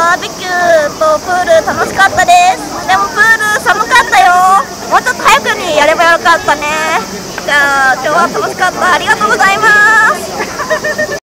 バーベキューとプール楽しかったです。でもプール寒かったよ。もうちょっと早くにやればよかったね。じゃあ今日は楽しかった。ありがとうございます。